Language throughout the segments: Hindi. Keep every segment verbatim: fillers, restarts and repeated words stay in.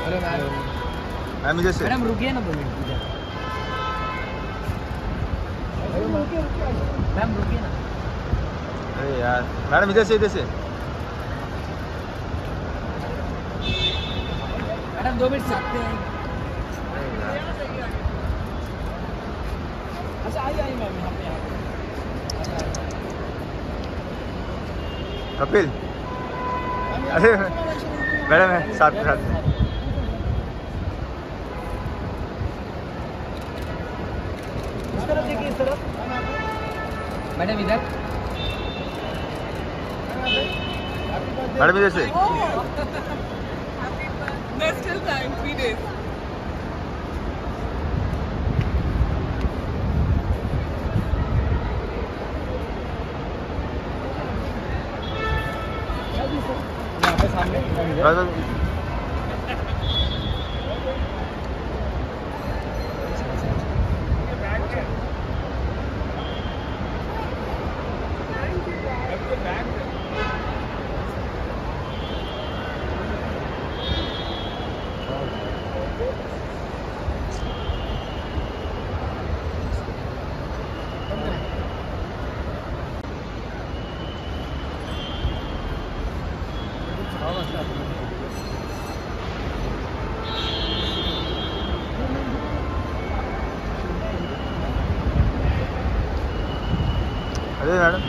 Hello ma'am. मैम इधर से। मैडम रुकिए ना दो मिनट इधर। मैम रुकिए ना। अरे यार मैडम इधर से इधर से। मैडम दो मिनट सकते हैं। अच्छा आइए आइए मैम यहाँ पे यहाँ पे। कपिल अरे मैडम है साथ में साथ में। इस तरफ देखिए इस तरफ। मैडम इधर। मैडम इधर से। There's still time, three days. यहाँ पे सामने। अरे मैडम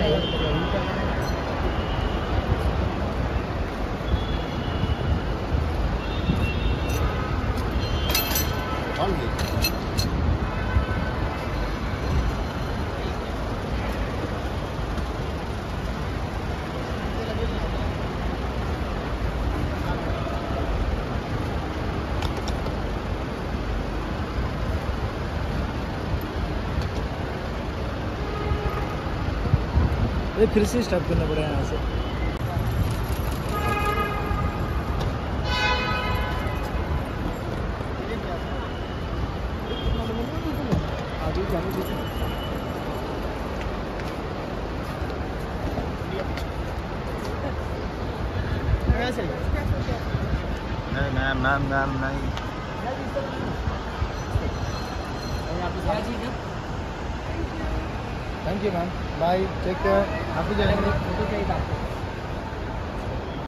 ये फिर से स्टार्ट करना पड़ेगा यहाँ से। नहीं मैम मैम मैम नहीं। Thank you ma'am. Bye take care. Happy journey. Photo चाहिए आपको।